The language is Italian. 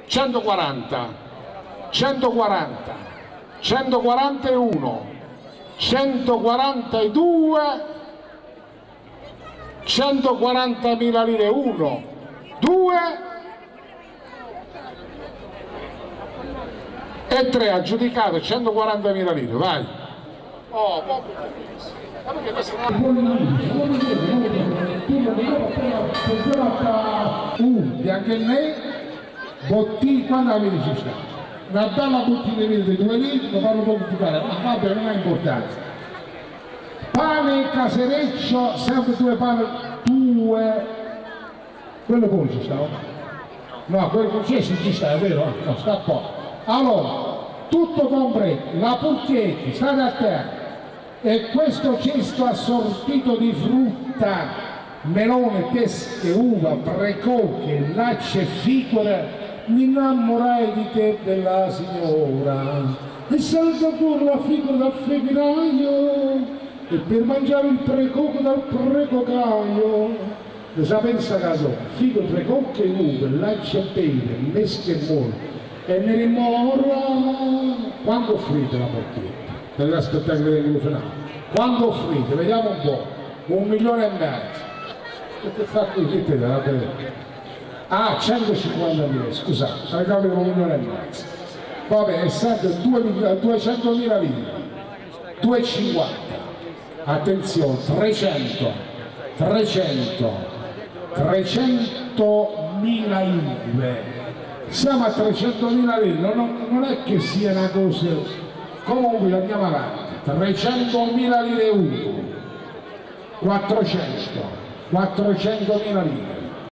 140, 140, 141, 142, 140.000 lire, 1, 2 e 3, aggiudicato 140.000 lire, vai. Oh, bianco e nero, bottino, quando la vedi ci sta? Una bella bottiglia di 2 litri, lo fanno poco fare, ma vabbè, non ha importanza. Pane casereccio, sempre 2 pane, 2, quello pure ci sta? No, quello con ci sta, è vero? No, sta a poco. Allora, tutto compreso, la portiera, state a terra, e questo cesto assortito di frutta, melone, pesche, uva, precoche, lacci e ficore, mi innamorai di te, bella signora, e salta fuori la figola dal febbraio, e per mangiare il precoco dal precocaio. Lo pensa caso, figo, precocche e uve, lacci e pepe, mesche e mole, e ne rimorra. Quando offrite la portiera? Per aspettare che venga finale. Quando offrite? Vediamo un po'. 1,5 milioni. Che fa qui? Che te la vedete? Ah, 150.000, scusate, sono capito 1,5 milioni. Vabbè, è stato 200.000 lire. 2,50. Attenzione, 300.000 lire. Siamo a 300.000 lire, non è che sia una cosa. Comunque andiamo avanti. 300.000 lire 1, 400.000 lire.